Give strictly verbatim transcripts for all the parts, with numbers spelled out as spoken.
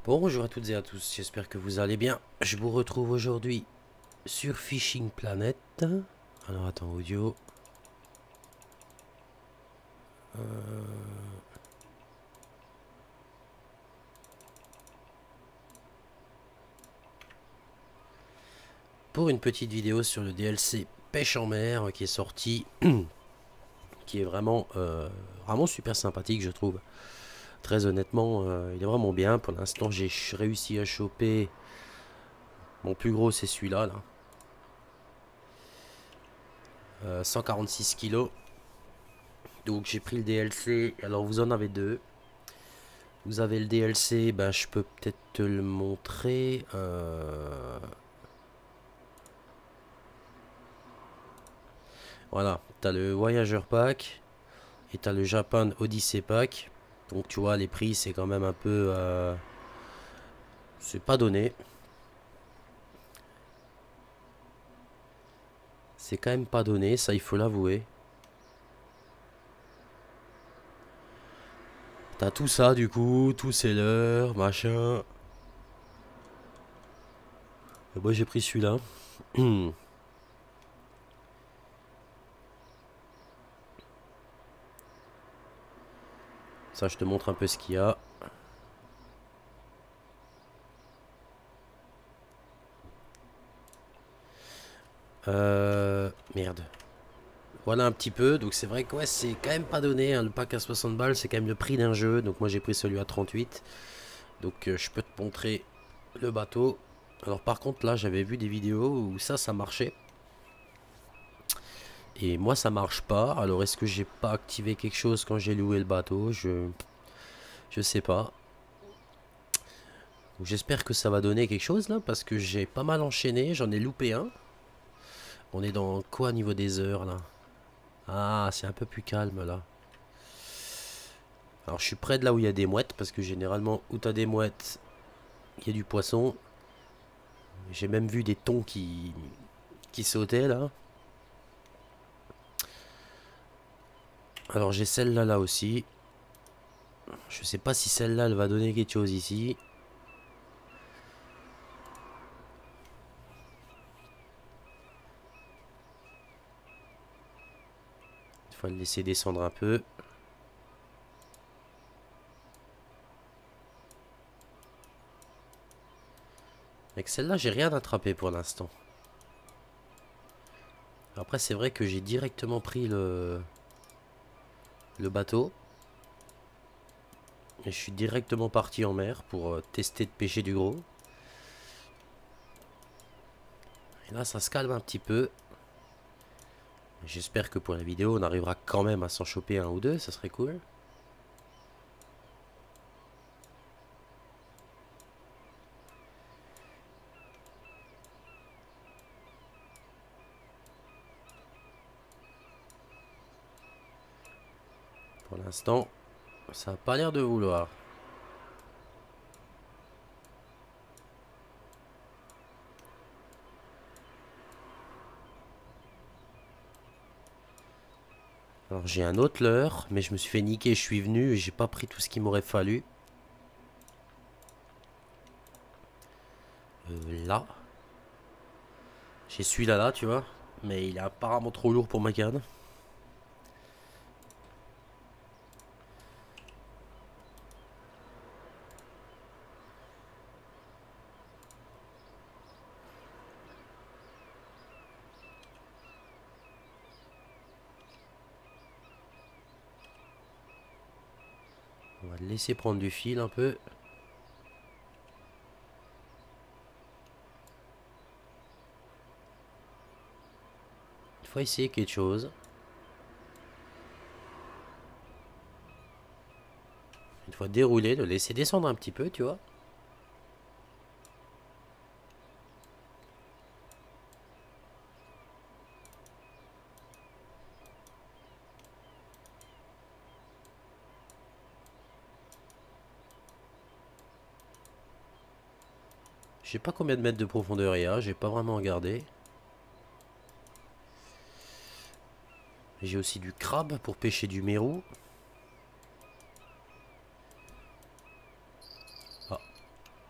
Bonjour à toutes et à tous, j'espère que vous allez bien. Je vous retrouve aujourd'hui sur Fishing Planet. Alors attends, audio. Euh... Pour une petite vidéo sur le D L C Pêche en mer qui est sorti, qui est vraiment, euh, vraiment super sympathique je trouve. Très honnêtement, euh, il est vraiment bien. Pour l'instant, j'ai réussi à choper mon plus gros, c'est celui-là. Là. Euh, cent quarante-six kilos. Donc j'ai pris le D L C. Alors vous en avez deux. Vous avez le D L C, ben, je peux peut-être te le montrer. Euh... Voilà, tu as le Voyageur Pack et tu as le Japan Odyssey Pack. Donc tu vois, les prix, c'est quand même un peu... Euh... C'est pas donné. C'est quand même pas donné, ça il faut l'avouer. T'as tout ça du coup, tous ces leurres, machin. Et moi j'ai pris celui-là. Ça je te montre un peu ce qu'il y a. Euh... Merde. Voilà un petit peu, donc c'est vrai que ouais, c'est quand même pas donné, hein. Le pack à soixante balles c'est quand même le prix d'un jeu, donc moi j'ai pris celui à trente-huit. Donc euh, je peux te montrer le bateau. Alors par contre là j'avais vu des vidéos où ça ça marchait. Et moi ça marche pas, alors est-ce que j'ai pas activé quelque chose quand j'ai loué le bateau? Je je sais pas. J'espère que ça va donner quelque chose là, parce que j'ai pas mal enchaîné, j'en ai loupé un. On est dans quoi niveau des heures là? Ah, c'est un peu plus calme là. Alors je suis près de là où il y a des mouettes, parce que généralement où tu as des mouettes, il y a du poisson. J'ai même vu des thons qui, qui sautaient là. Alors j'ai celle-là là aussi. Je sais pas si celle-là elle va donner quelque chose ici. Il faut le laisser descendre un peu. Avec celle-là j'ai rien attrapé pour l'instant. Après c'est vrai que j'ai directement pris le, le bateau. Et je suis directement parti en mer pour euh, tester de pêcher du gros. Et là ça se calme un petit peu. J'espère que pour la vidéo on arrivera quand même à s'en choper un ou deux, ça serait cool. Pour l'instant, ça n'a pas l'air de vouloir. Alors j'ai un autre leurre, mais je me suis fait niquer, je suis venu et j'ai pas pris tout ce qu'il m'aurait fallu. Euh, là. J'ai celui-là là, tu vois. Mais il est apparemment trop lourd pour ma canne. On va le laisser prendre du fil un peu. Il faut essayer quelque chose. Une fois déroulé, le laisser descendre un petit peu, tu vois. Je sais pas combien de mètres de profondeur il y a, j'ai pas vraiment regardé. J'ai aussi du crabe pour pêcher du mérou. Ah.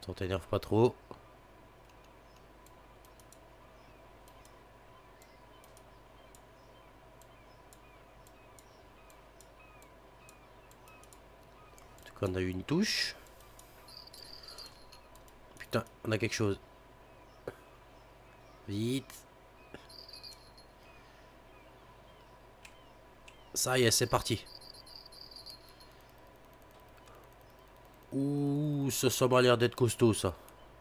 Attends, t'énerve pas trop. En tout cas, on a eu une touche. Putain, on a quelque chose. Vite. Ça y est, c'est parti. Ouh, ça, ça m'a l'air d'être costaud, ça.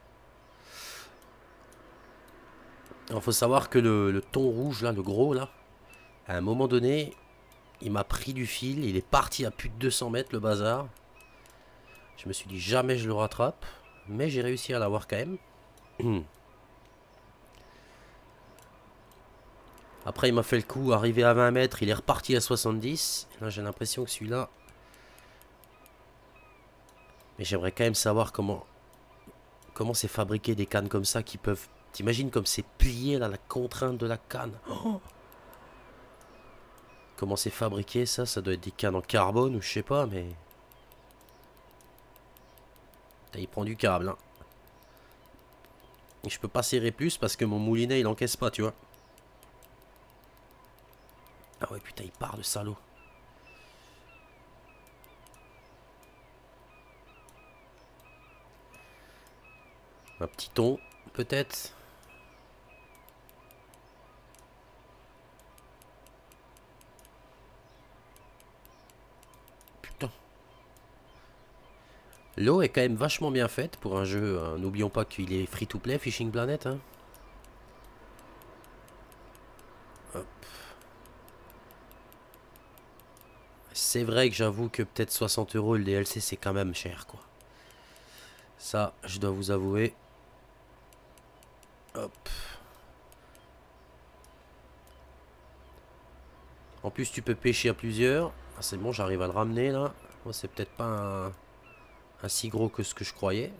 Alors, faut savoir que le, le thon rouge, là, le gros, là, à un moment donné, il m'a pris du fil. Il est parti à plus de deux cents mètres, le bazar. Je me suis dit, jamais je le rattrape. Mais j'ai réussi à l'avoir quand même. Après, il m'a fait le coup, arrivé à vingt mètres, il est reparti à soixante-dix. Là, j'ai l'impression que celui-là... Mais j'aimerais quand même savoir comment... Comment c'est fabriqué des cannes comme ça qui peuvent... T'imagines comme c'est plié, là, la contrainte de la canne. Oh, comment c'est fabriqué, ça? Ça doit être des cannes en carbone ou je sais pas, mais... Là, il prend du câble, hein. Et je peux pas serrer plus parce que mon moulinet, il encaisse pas, tu vois. Ah ouais, putain, il part, le salaud. Un petit thon, peut-être. Putain. L'eau est quand même vachement bien faite pour un jeu. Hein. N'oublions pas qu'il est free-to-play, Fishing Planet. Hein. Hop. C'est vrai que j'avoue que peut-être soixante euros le D L C, c'est quand même cher, quoi. Ça, je dois vous avouer. Hop. En plus, tu peux pêcher à plusieurs. Ah, c'est bon, j'arrive à le ramener, là. Bon, c'est peut-être pas un... un si gros que ce que je croyais.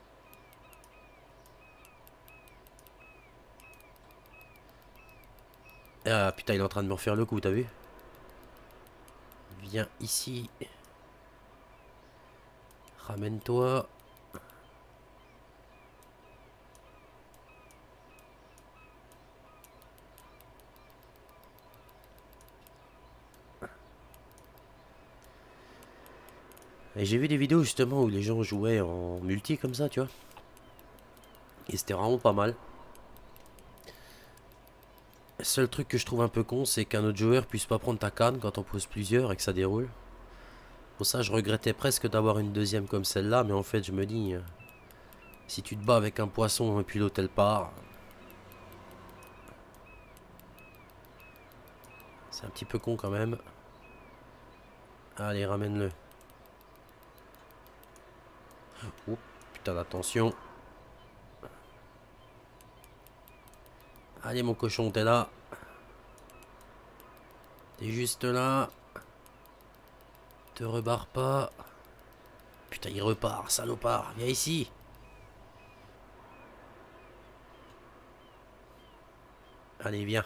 Ah, putain, il est en train de me refaire le coup, t'as vu? Viens ici. Ramène-toi. Et j'ai vu des vidéos justement où les gens jouaient en multi comme ça, tu vois. Et c'était vraiment pas mal. Le seul truc que je trouve un peu con, c'est qu'un autre joueur puisse pas prendre ta canne quand on pose plusieurs et que ça déroule. Pour ça, je regrettais presque d'avoir une deuxième comme celle-là, mais en fait, je me dis, euh, si tu te bats avec un poisson et puis l'autre elle part, c'est un petit peu con quand même. Allez, ramène-le. Oh, putain d'attention. Allez mon cochon, t'es là. T'es juste là. Te rebarre pas. Putain, il repart, salopard. Viens ici. Allez, viens.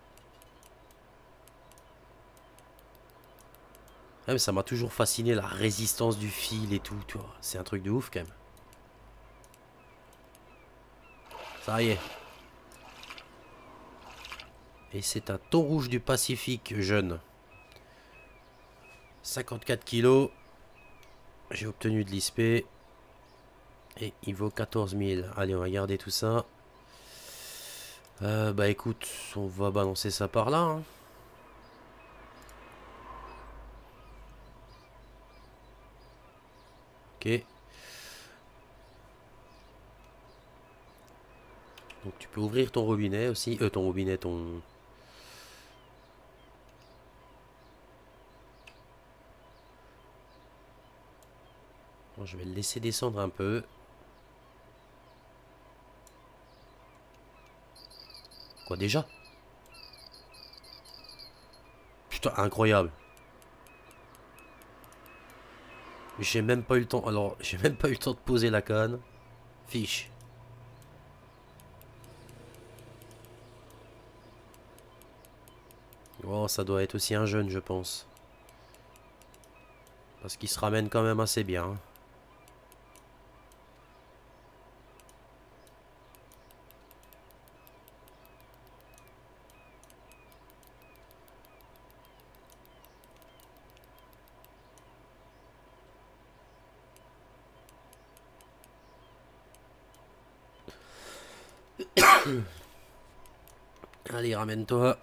Ah, mais ça m'a toujours fasciné, la résistance du fil et tout, tu vois. C'est un truc de ouf, quand même. Ça y est. Et c'est un thon rouge du Pacifique, jeune. cinquante-quatre kilos. J'ai obtenu de l'I S P. Et il vaut quatorze mille. Allez, on va garder tout ça. Euh, bah écoute, on va balancer ça par là. Hein. Ok. Donc tu peux ouvrir ton robinet aussi. Euh, ton robinet, ton... Bon, je vais le laisser descendre un peu. Quoi déjà? Putain, incroyable. J'ai même pas eu le temps. Alors, j'ai même pas eu le temps de poser la canne. Fiche. Oh, ça doit être aussi un jeune, je pense. Parce qu'il se ramène quand même assez bien. Allez, ramène-toi.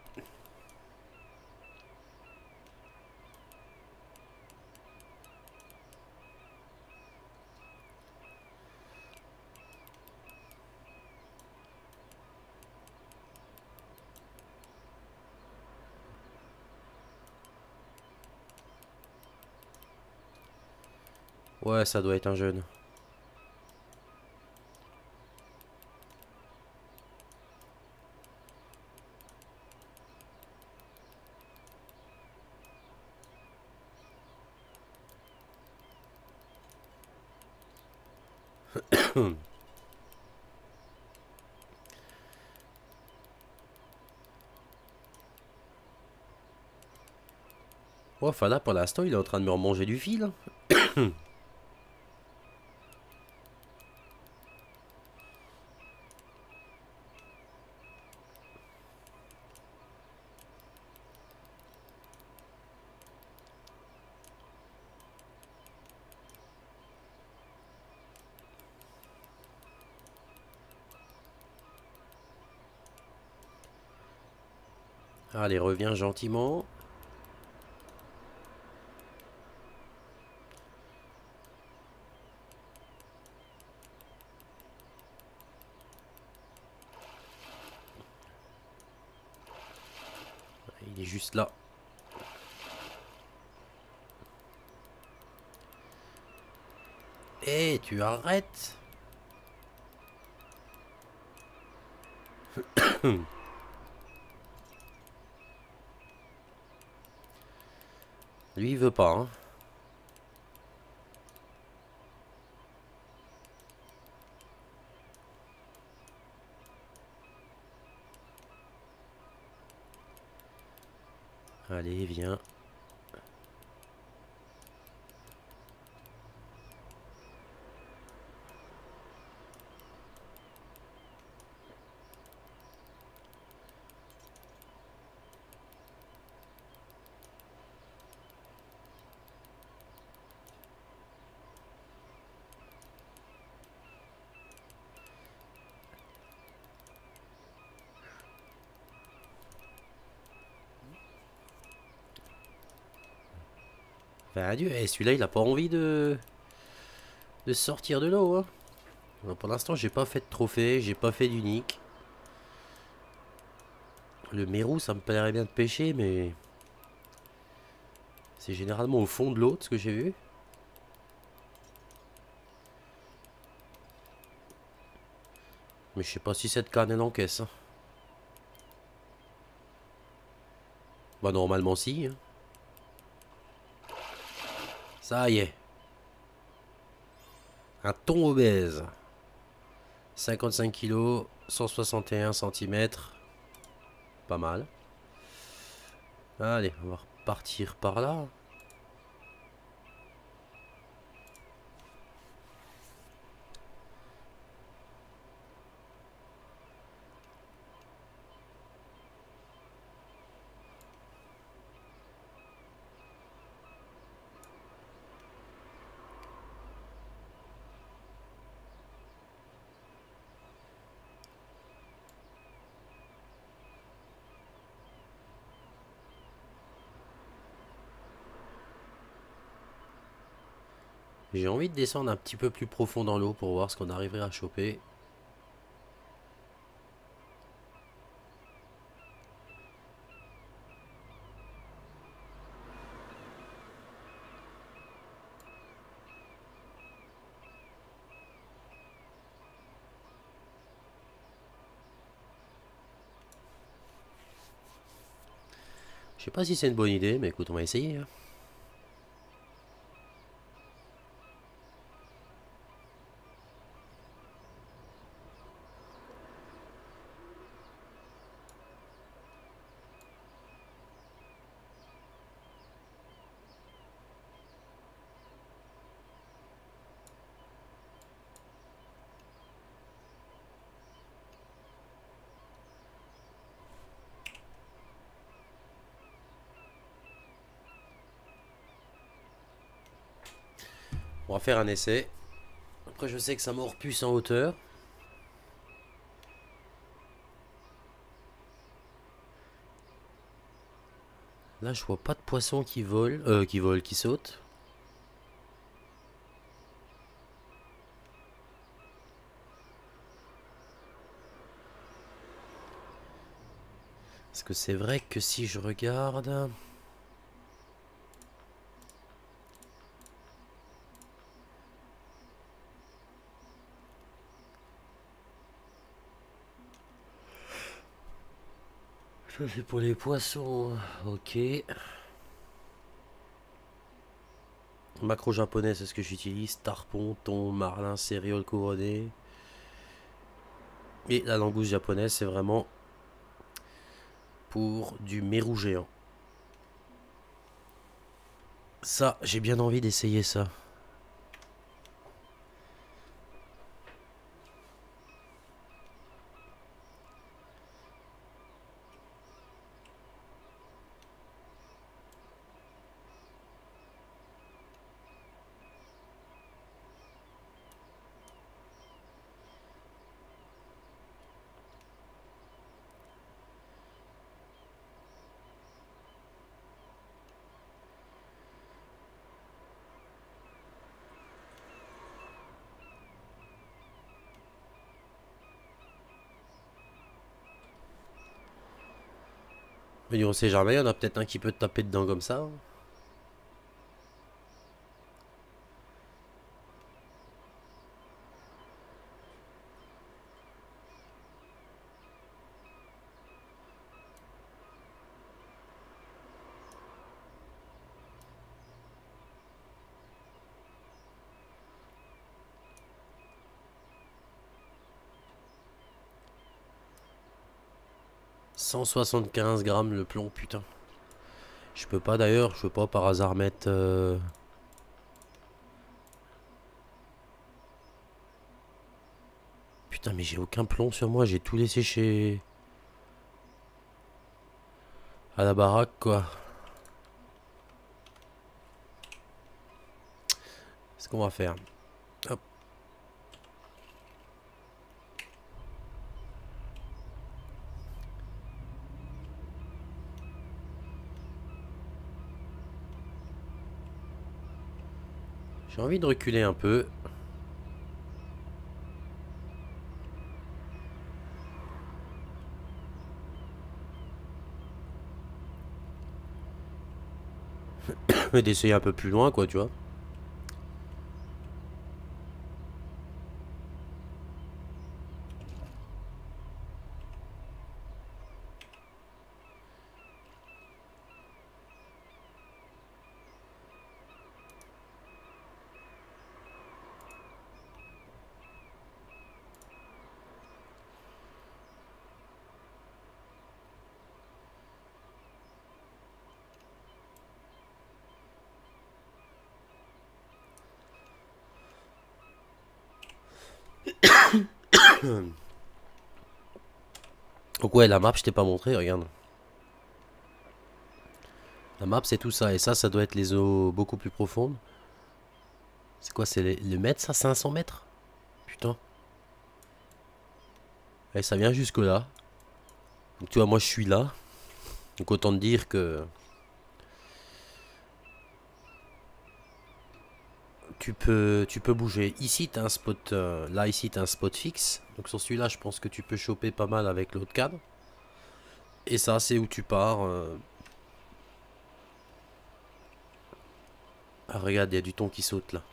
Ouais, ça doit être un jeune. Oh, enfin là, pour l'instant, il est en train de me remanger du fil. Allez, reviens gentiment. Il est juste là. Eh, tu arrêtes. Lui, il veut pas, hein. Allez, viens. Ben adieu. Eh, celui-là, il a pas envie de... de sortir de l'eau, hein. Alors, pour l'instant, j'ai pas fait de trophée, j'ai pas fait d'unique. Le mérou, ça me plairait bien de pêcher, mais... c'est généralement au fond de l'eau, ce que j'ai vu. Mais je sais pas si cette canne, elle encaisse, hein. Bah, normalement, si, hein. Ça y est. Un thon obèse. cinquante-cinq kilos, cent soixante et un centimètres. Pas mal. Allez, on va repartir par là. J'ai envie de descendre un petit peu plus profond dans l'eau pour voir ce qu'on arriverait à choper. Je sais pas si c'est une bonne idée, mais écoute, on va essayer, hein. On va faire un essai. Après, je sais que ça me repuce en hauteur. Là, je vois pas de poisson qui vole, euh, qui vole, qui saute. Parce que c'est vrai que si je regarde... Ça c'est pour les poissons. Ok. Macro japonais, c'est ce que j'utilise. Tarpon, thon, marlin, céréales couronnées. Et la langouste japonaise, c'est vraiment pour du mérou géant. Ça, j'ai bien envie d'essayer ça. Mais on sait jamais, il y en a peut-être un qui peut te taper dedans comme ça. cent soixante-quinze grammes le plomb, putain. Je peux pas d'ailleurs, je peux pas par hasard mettre... euh, Putain, mais j'ai aucun plomb sur moi, j'ai tout laissé chez... à la baraque, quoi. Ce qu'on va faire. Hop. J'ai envie de reculer un peu. Mais d'essayer un peu plus loin, quoi, tu vois. Donc ouais, la map, je t'ai pas montré, regarde. La map, c'est tout ça. Et ça, ça doit être les eaux beaucoup plus profondes. C'est quoi, c'est les- le mètre, ça? cinq cents mètres? Putain. Et ça vient jusque là. Donc tu vois, moi, je suis là. Donc autant te dire que... Tu peux, tu peux bouger. Ici, t'as un spot... euh, là, ici, t'as un spot fixe. Donc sur celui-là, je pense que tu peux choper pas mal avec l'autre cadre. Et ça, c'est où tu pars. euh. Ah, regarde, il y a du thon qui saute là.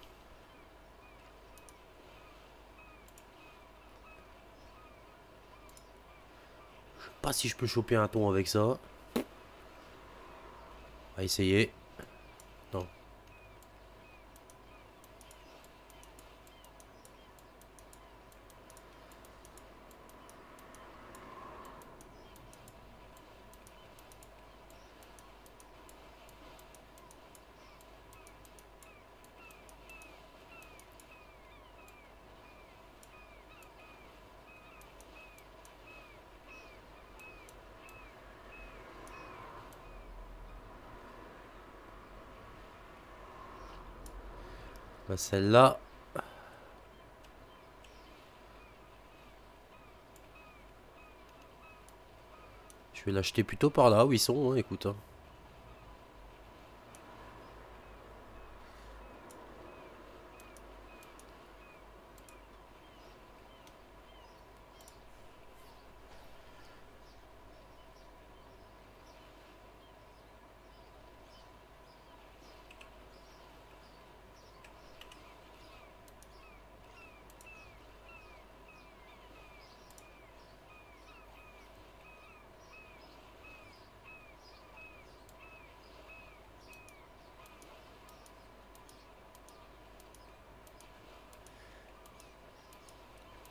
Je sais pas si je peux choper un thon avec ça. On va essayer. Non. Bah, celle-là. Je vais l'acheter plutôt par là où ils sont, hein, écoute. hein.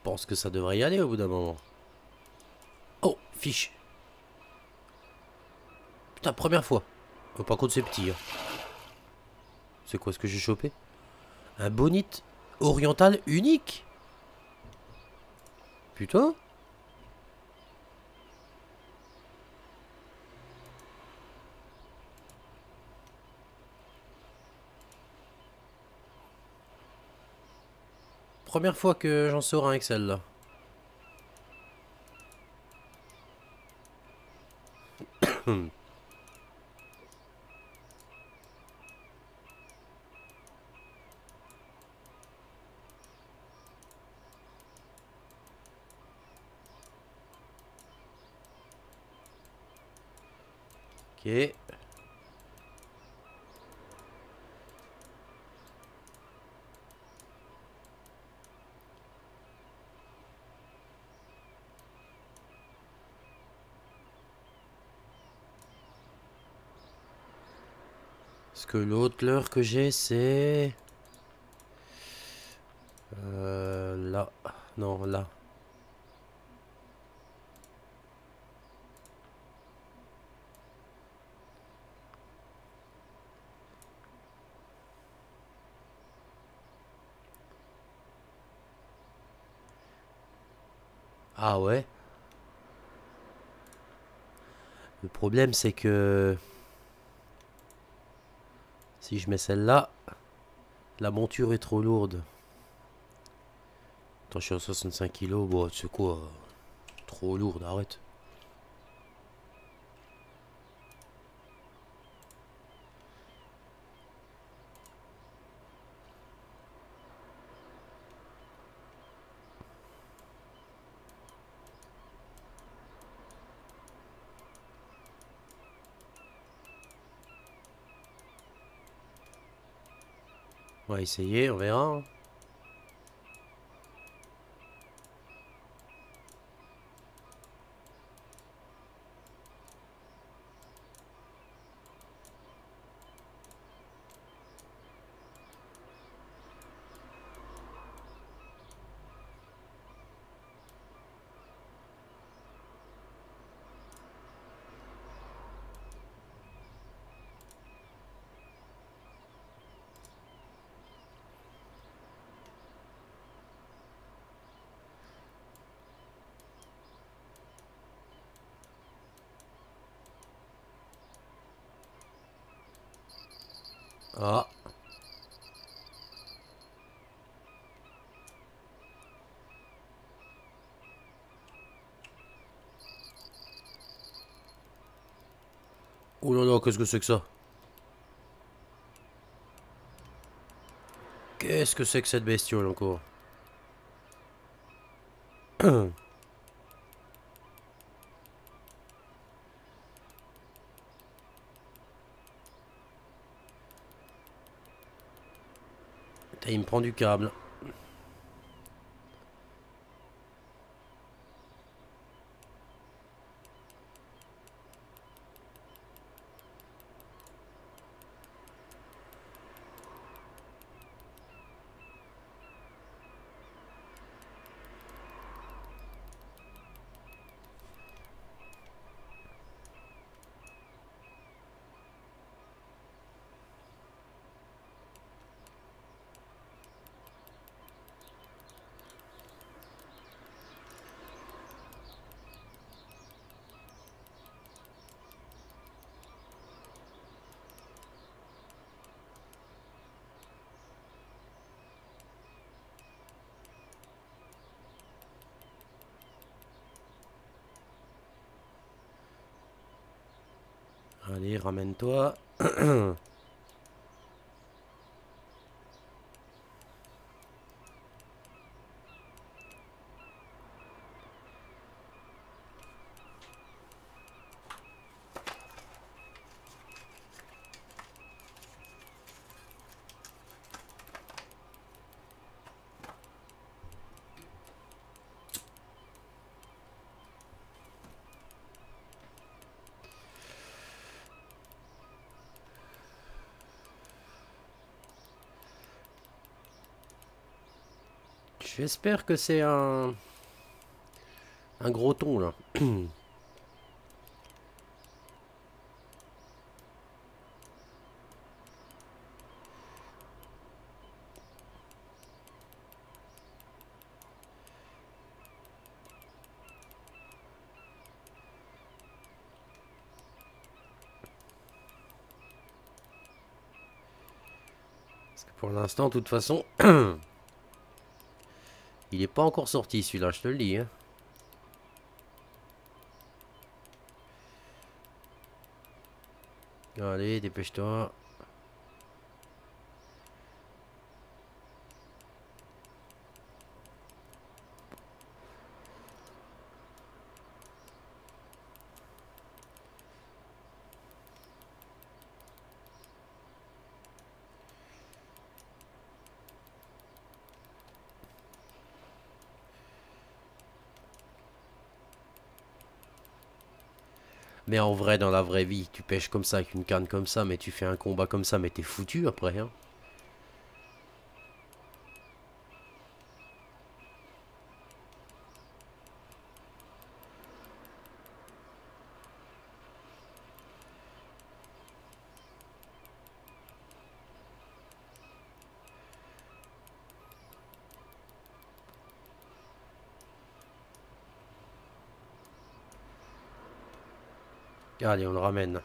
pense que ça devrait y aller au bout d'un moment. Oh, fiche. Putain, première fois. Oh, par contre, c'est petit. Hein. C'est quoi ce que j'ai chopé? Un bonite oriental unique? Putain. Première fois que j'en sors un avec celle-là. Ok. Parce que l'autre leurre que j'ai, c'est... Euh, là. Non, là. Ah ouais. Le problème, c'est que... Si je mets celle-là, la monture est trop lourde. Attends, je suis à soixante-cinq kilos. Bon, c'est quoi? Trop lourde, arrête. On va essayer, on verra. Hein. Ah. Oh là là, qu'est-ce que c'est que ça? Qu'est-ce que c'est que cette bestiole encore? Putain, il me prend du câble. Allez, ramène-toi. J'espère que c'est un... Un gros thon, là. Parce que pour l'instant, de toute façon... Il n'est pas encore sorti, celui-là, je te le dis, hein. Allez, dépêche-toi. Mais en vrai, dans la vraie vie, tu pêches comme ça, avec une canne comme ça, mais tu fais un combat comme ça, mais t'es foutu après, hein. Allez, on le ramène.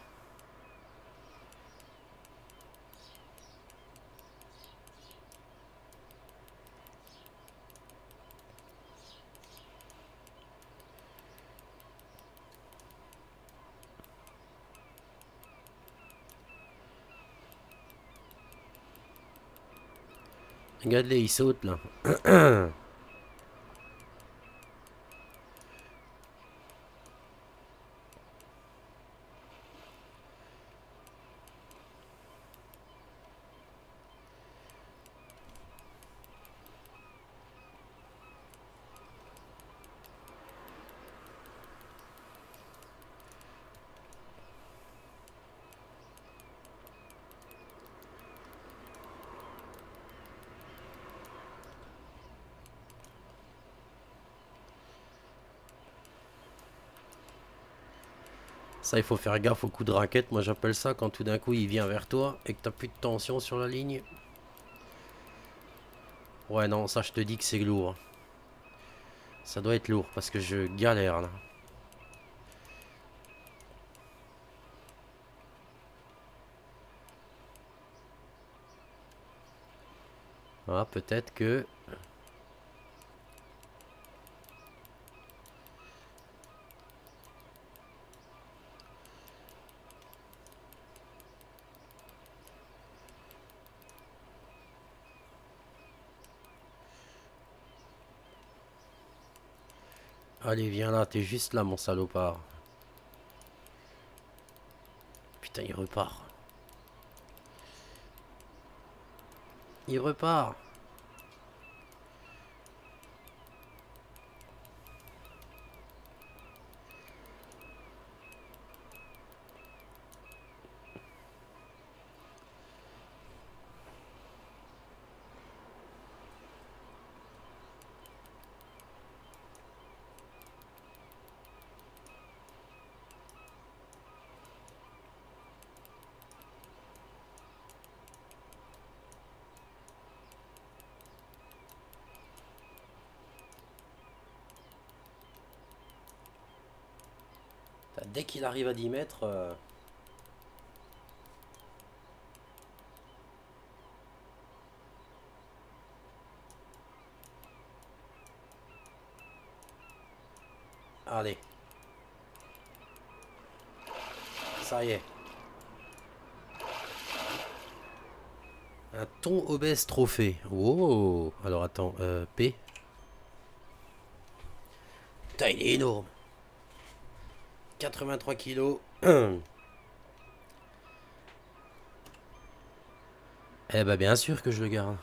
Regarde-les, il saute là. Ça, il faut faire gaffe au coup de raquette. Moi, j'appelle ça quand tout d'un coup, il vient vers toi et que t'as plus de tension sur la ligne. Ouais, non, ça, je te dis que c'est lourd. Ça doit être lourd parce que je galère, là. Ah, peut-être que... Allez, viens là, t'es juste là, mon salopard. Putain, il repart. Il repart. Dès qu'il arrive à dix mètres... euh, Allez. Ça y est. Un thon obèse trophée. Oh. Alors attends, euh, P. Putain, il est énorme. quatre-vingt-trois kilos. Eh ben bien sûr que je le garde.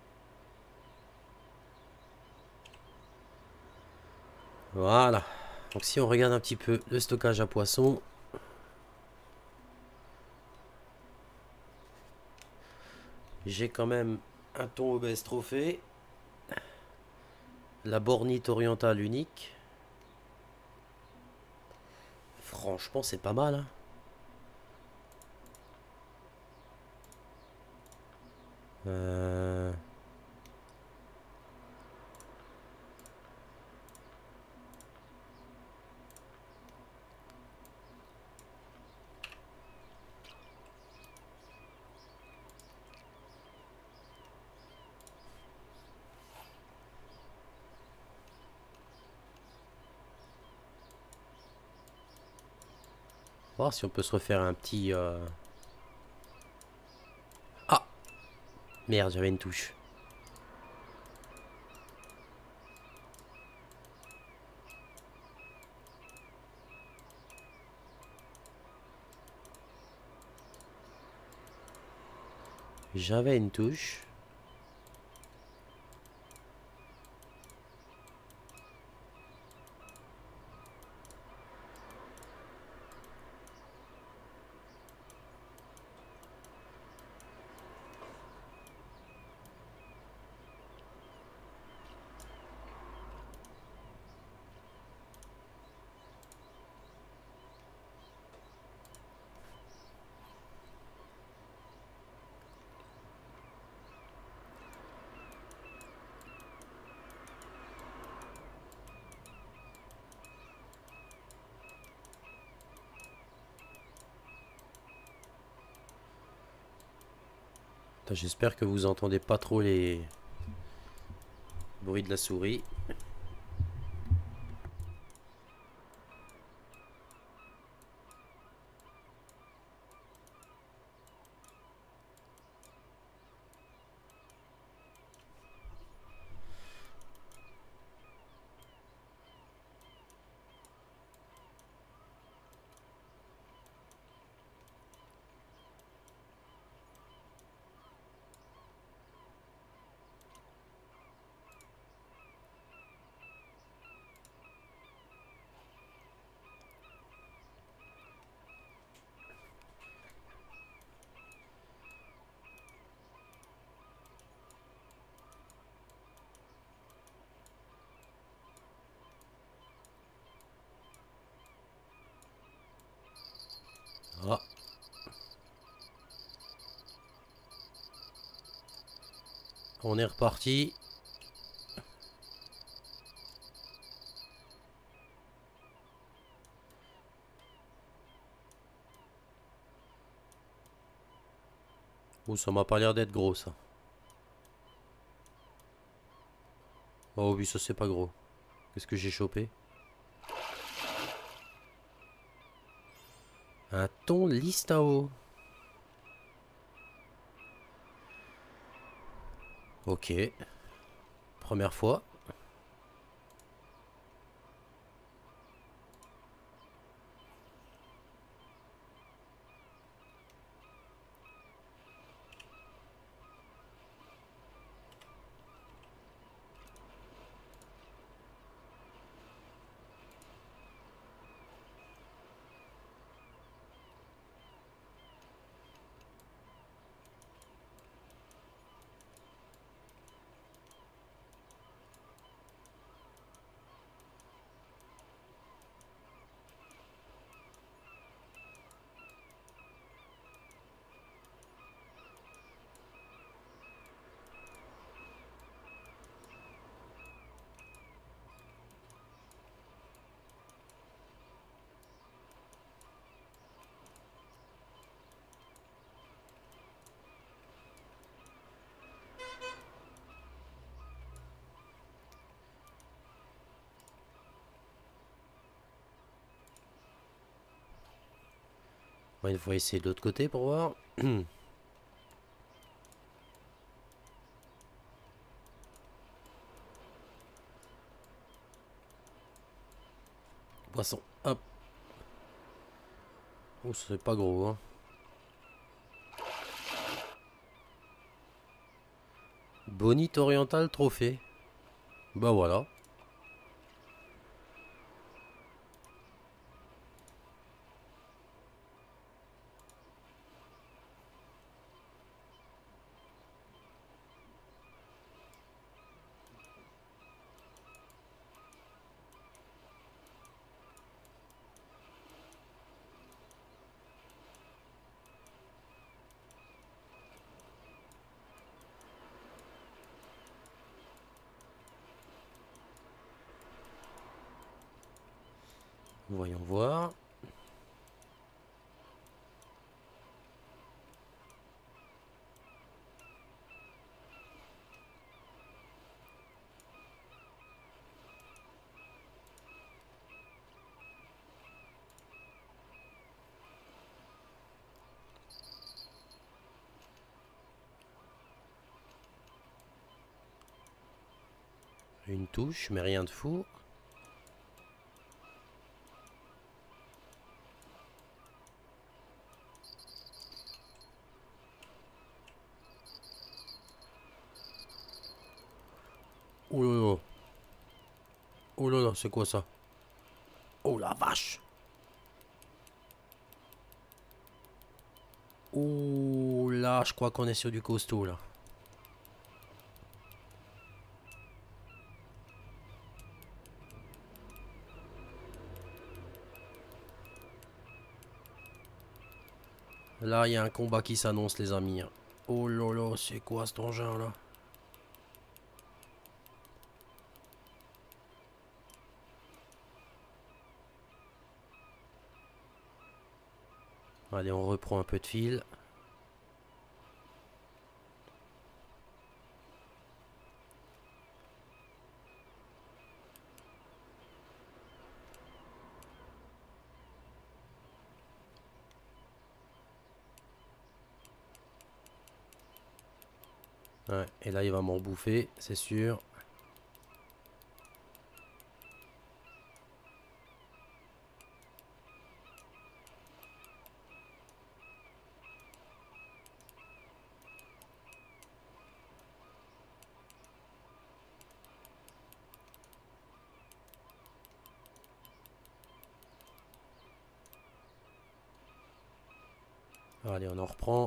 Voilà. Donc si on regarde un petit peu le stockage à poissons, j'ai quand même un thon obèse trophée, la bornite orientale unique. Franchement, c'est pas mal, hein. Euh... Voir si on peut se refaire un petit... Euh... Ah! Merde, j'avais une touche. J'avais une touche. J'espère que vous entendez pas trop les bruits de la souris. Ah. On est reparti. Oh, ça m'a pas l'air d'être gros, ça. Oh oui, ça c'est pas gros. Qu'est-ce que j'ai chopé? Un thon listao. Ok. Première fois. Bon, il faut essayer de l'autre côté pour voir. Poisson. Hop. Oh, c'est pas gros, hein. Bonite orientale trophée. Bah voilà. Voyons voir. Une touche, mais rien de fou. Oh là là. Oh là là, c'est quoi ça? Oh la vache. Oh là, je crois qu'on est sur du costaud là. Là, il y a un combat qui s'annonce, les amis. Oh là là, c'est quoi cet engin là? Allez, on reprend un peu de fil. Ouais, et là, il va m'en bouffer, c'est sûr. Allez, on en reprend.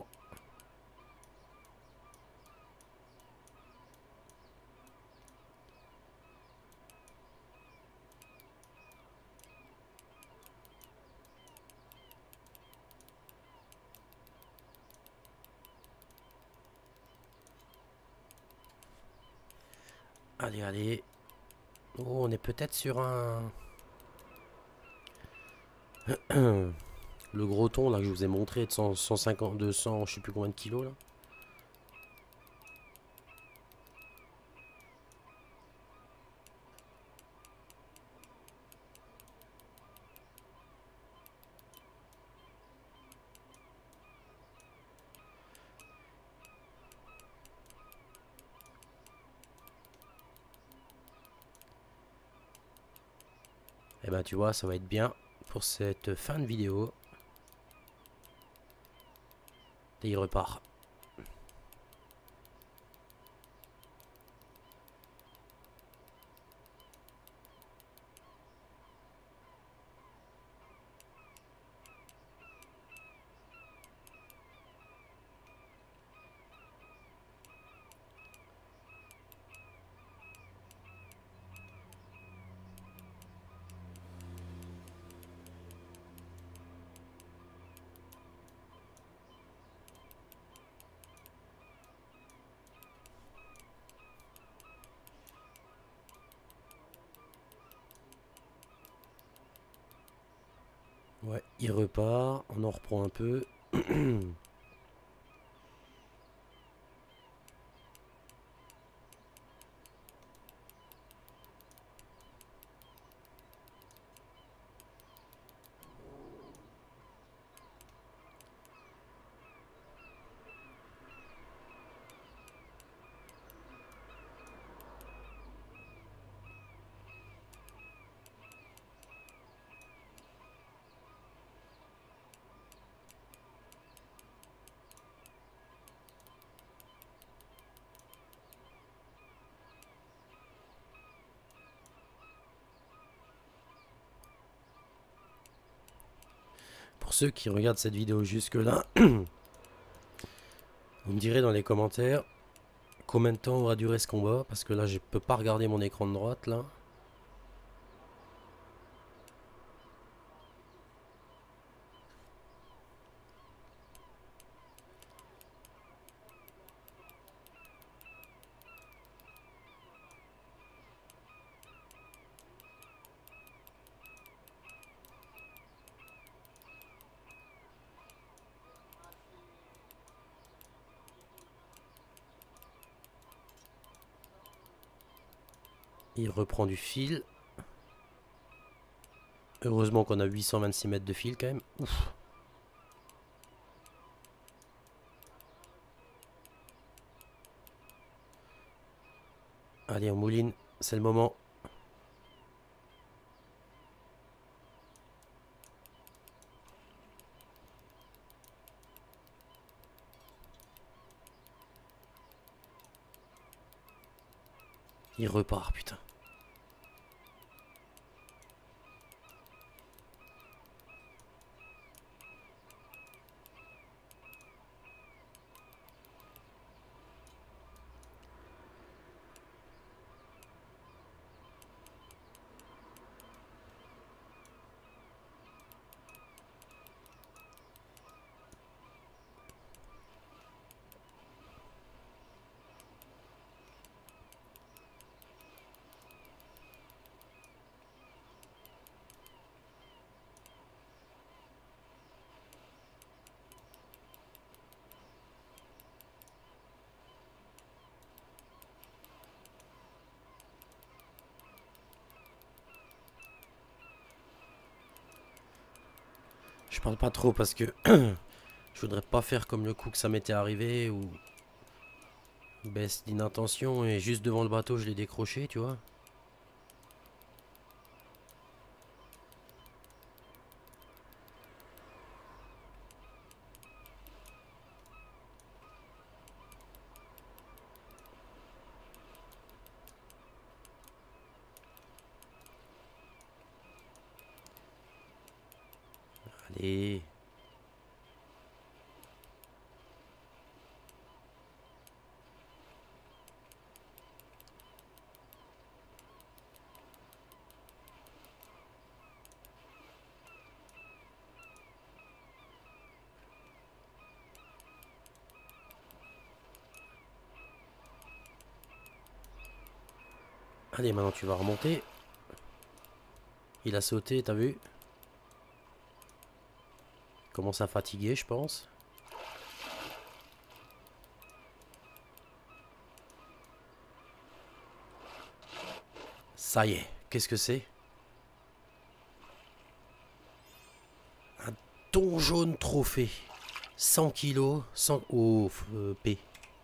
Allez, allez. Oh, on est peut-être sur un... Le gros ton là que je vous ai montré de cent, cent cinquante, deux cents, je sais plus combien de kilos là. Et ben tu vois, ça va être bien pour cette fin de vidéo. Et il repart. Ouais, il repart. On en reprend un peu. Pour ceux qui regardent cette vidéo jusque là, vous me direz dans les commentaires combien de temps aura duré ce combat, parce que là je peux pas regarder mon écran de droite là. Il reprend du fil. Heureusement qu'on a huit cent vingt-six mètres de fil quand même. Ouf. Allez, on mouline. C'est le moment. Il repart, putain. Je parle pas trop parce que je voudrais pas faire comme le coup que ça m'était arrivé ou baisse d'inattention et juste devant le bateau je l'ai décroché, tu vois. Allez. Allez, maintenant tu vas remonter. Il a sauté, t'as vu? Il commence à fatiguer, je pense. Ça y est, qu'est-ce que c'est? Un thon jaune trophée. cent kilos, cent... Oh, euh, P.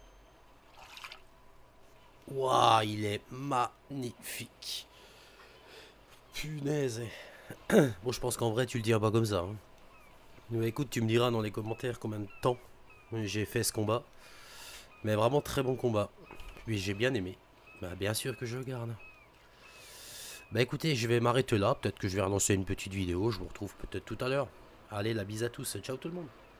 Waouh, il est magnifique. Punaise. Bon, je pense qu'en vrai, tu le diras pas comme ça. Hein. Mais écoute, tu me diras dans les commentaires combien de temps j'ai fait ce combat. Mais vraiment très bon combat. Puis j'ai bien aimé. Bah, bien sûr que je le garde. Bah écoutez, je vais m'arrêter là. Peut-être que je vais relancer une petite vidéo. Je vous retrouve peut-être tout à l'heure. Allez, la bise à tous. Ciao tout le monde.